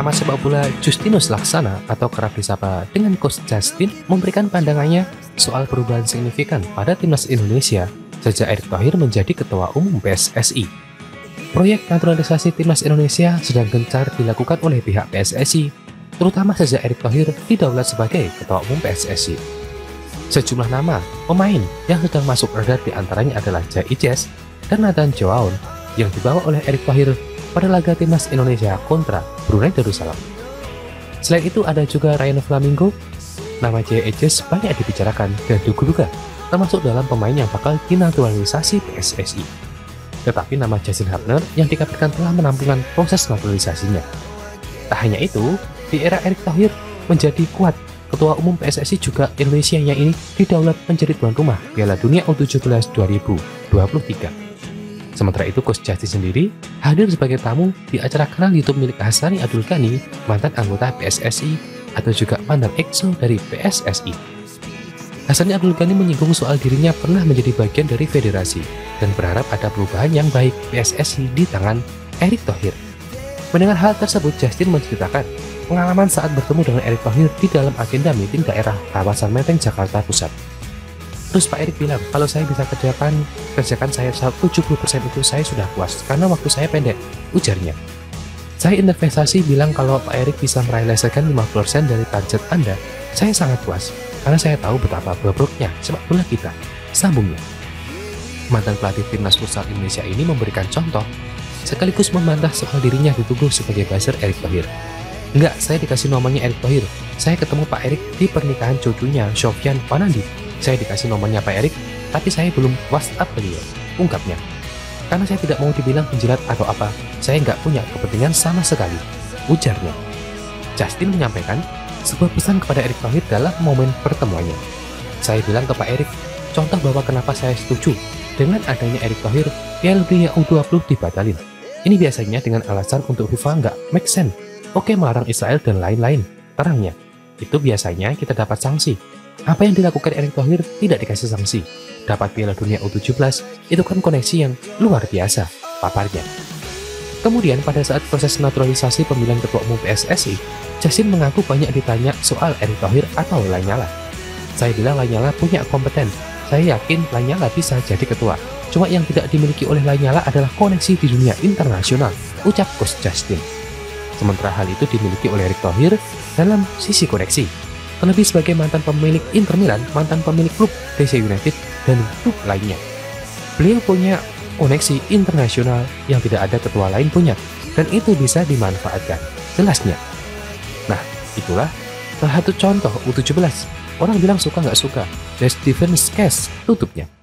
pengamat sepak bola Justinus Laksana atau kerap disapa dengan Coach Justin memberikan pandangannya soal perubahan signifikan pada timnas Indonesia sejak Erick Thohir menjadi Ketua Umum PSSI. Proyek naturalisasi timnas Indonesia sedang gencar dilakukan oleh pihak PSSI, terutama sejak Erick Thohir didaulat sebagai Ketua Umum PSSI. Sejumlah nama pemain yang sedang masuk radar diantaranya adalah Jai Ijes dan Nathan Joaon yang dibawa oleh Erick Thohir pada laga timnas Indonesia kontra Brunei Darussalam. Selain itu ada juga Ryan Flamingo. Nama Jai Ijes banyak dibicarakan dan diduga termasuk dalam pemain yang bakal dinaturalisasi PSSI. Tetapi nama Justin Hubner yang dikabarkan telah menampungkan proses naturalisasinya. Tak hanya itu, di era Erick Thohir menjadi kuat, Ketua Umum PSSI juga Indonesia yang ini didaulat menjadi tuan rumah Piala Dunia U17 2023. Sementara itu, Coach Justin sendiri hadir sebagai tamu di acara kanal YouTube milik Hassani Abdul Ghani, mantan anggota PSSI atau juga mantan EXO dari PSSI. Hassani Abdul Ghani menyinggung soal dirinya pernah menjadi bagian dari federasi dan berharap ada perubahan yang baik PSSI di tangan Erick Thohir. Mendengar hal tersebut, Justin menceritakan pengalaman saat bertemu dengan Erick Thohir di dalam agenda meeting daerah kawasan Menteng, Jakarta Pusat. Terus Pak Erick bilang, kalau saya bisa kerjakan saya 70% itu saya sudah puas, karena waktu saya pendek, ujarnya. Saya investasi bilang kalau Pak Erick bisa merealisasikan 50% dari target Anda, saya sangat puas, karena saya tahu betapa bobroknya sepak bola kita, sambungnya. Mantan pelatih timnas futsal Indonesia ini memberikan contoh, sekaligus membantah soal dirinya dituduh sebagai buzzer Erick Thohir. Enggak, saya dikasih nomornya Erick Thohir. Saya ketemu Pak Erick di pernikahan cucunya Sofyan Panandi. Saya dikasih nomornya Pak Erick, tapi saya belum WhatsApp beliau, ungkapnya. Karena saya tidak mau dibilang penjilat atau apa, saya nggak punya kepentingan sama sekali, ujarnya. Justin menyampaikan sebuah pesan kepada Erick Thohir dalam momen pertemuannya. Saya bilang ke Pak Erick, contoh bahwa kenapa saya setuju dengan adanya Erick Thohir, Piala Dunia U20 dibatalin. Ini biasanya dengan alasan untuk FIFA nggak make sense. Oke, melarang Israel dan lain-lain, terangnya. Itu biasanya kita dapat sanksi. Apa yang dilakukan Erick Thohir tidak dikasih sanksi. Dapat Piala Dunia U17, itu kan koneksi yang luar biasa, paparnya. Kemudian pada saat proses naturalisasi pemilihan Ketua Umum PSSI, Justin mengaku banyak ditanya soal Erick Thohir atau Lanyala. Saya bilang Lanyala punya kompeten. Saya yakin Lanyala bisa jadi ketua. Cuma yang tidak dimiliki oleh Lanyala adalah koneksi di dunia internasional, ucap Coach Justin. Sementara hal itu dimiliki oleh Erick Thohir dalam sisi koneksi. Terlebih sebagai mantan pemilik Inter Milan, mantan pemilik klub DC United, dan klub lainnya. Beliau punya koneksi internasional yang tidak ada ketua lain punya, dan itu bisa dimanfaatkan, jelasnya. Nah, itulah salah satu contoh U17. Orang bilang suka nggak suka, there's different case, tutupnya.